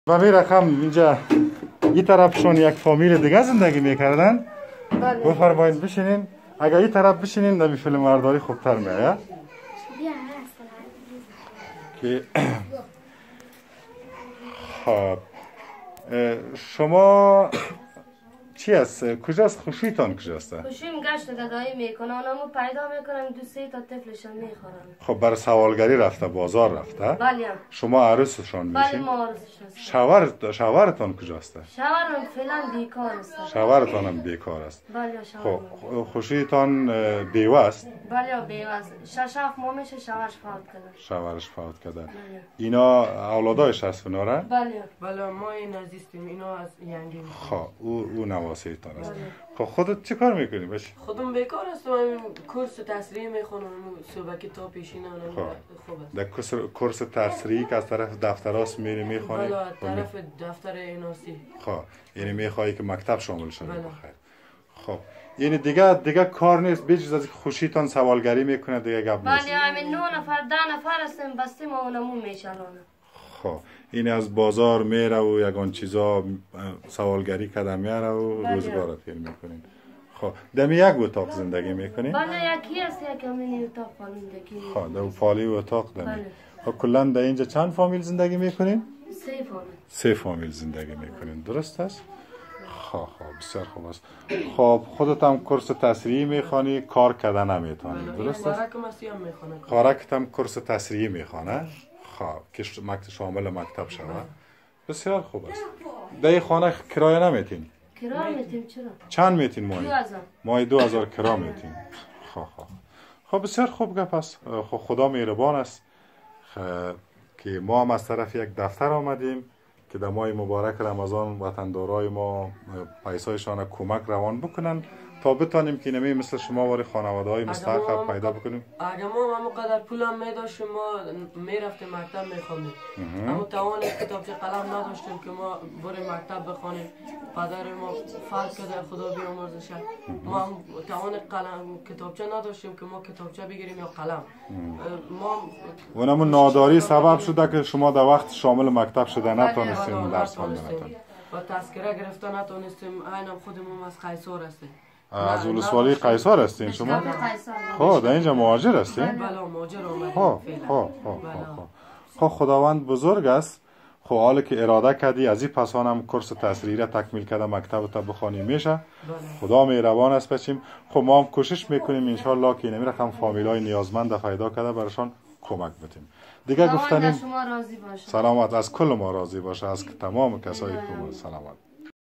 و می رقم اینجا این طرفشون یک فامیل دیگه زندگی میکردن. بفرمایید بشینین. اگر این طرف بشینین در فیلم برداری خوبتر میاد. که خب شما چی است؟ کجاست خوشیتان کجاست؟ خوشیم گشت گدایی میکنه اونمو پیدا میکنم دو سه تا طفلشون میخورن. خب برای سوالگری رفته بازار رفته؟ بله. شما عروسشان میشین؟ بله ما عروسش شوهرتان کجاست؟ شوهرم فعلا بیکار است. شوهرتان هم بیکار است. بله خب شوهرم. خوشیتان بیوه است؟ بله بیوه است. 6-7 ماه میشه شوهرش فوت کرده. شوهرش فوت کرده. اینا اولادایش هست ناره؟ بله. بله ما این عزیزیم اینا از ینگی. خب او نواسیتان است. خب خودت چی کار میکنی باش؟ خودم بیکار هستم. من کورس تسریع میخونم صبح کتاب پیشینم. خب در کورس تسریع که از طرف دفتراست میری میخونی؟ بله طرف دفتر ایناسی. خب یعنی میخوایی که مکتب شامل شده بله. بخیر. خب یعنی دیگه کار نیست بجز از خوشیتان سوالگری میکنه دیگه گپ نیست. بله همین 9 نفر 10 نفر هستیم بستیم اونمو میچرانه. خب این از بازار میره و یگان چیزا سوالگری کده میاره و روزگار تیر میکنین. خب دمی یک اتاق زندگی میکنین؟ بله یکی است یک همین اتاق زندگی. خب در فالی اتاق دمی. بله. خب کلا در اینجا چند فامیل زندگی میکنین؟ 3 فامیل. 3 فامیل زندگی میکنین درست است؟ خب بسیار خوب است. خب خودت هم کورس تسریعی میخوانی کار کردن نمیتونی درست است؟ خارکت هم کورس تسریعی میخوانه؟ خب که شامل مکتب شود. بسیار خوب است. در خانه کرایه نمیتین؟ کرایه میتیم چرا؟ چند میتین ماهی؟ 2000. ماهی 2000 کرایه میتین. خب بسیار خوب گپ است. خب خدا مهربان است که ما هم از طرف یک دفتر آمدیم که در ماه مبارک رمضان وطندارای ما پیسایشان کمک روان بکنن تا بتانیم که نمی مثل شما واری خانواده های مستحق پیدا بکنیم. اگه ما همونقدر پولم میداشتیم ما میرفتیم مکتب میخوندیم. اما توان کتابچه قلم نداشتیم که ما بریم مکتب بخوانیم. پدر ما فوت کرده خدا بیامرزش. ما هم توان قلم کتابچه نداشتیم که ما کتابچه بگیریم یا قلم. ما اونم ناداری سبب شده که شما در وقت شامل مکتب شده نتونستیم درس خواندن. و تذکره گرفته نتونستیم. اینم خودمون از قیصر هستیم. از ولسوالی قیصر هستین شما؟ خب در اینجا مهاجر هستین؟ بله مهاجر اومدیم. خب خداوند بزرگ است. خب حالا که اراده کردی از این پس هم کورس تسریعی را تکمیل کرده مکتب تا بخوانی میشه. خدا مهربان است بچیم. خب ما هم کوشش میکنیم ان شاء الله که نمی رقم فامیلای نیازمند پیدا کرده براشون کمک بتیم. دیگه گفتنیم شما راضی باشه. سلامت از کل ما راضی باشه از تمام کسایی که سلامت.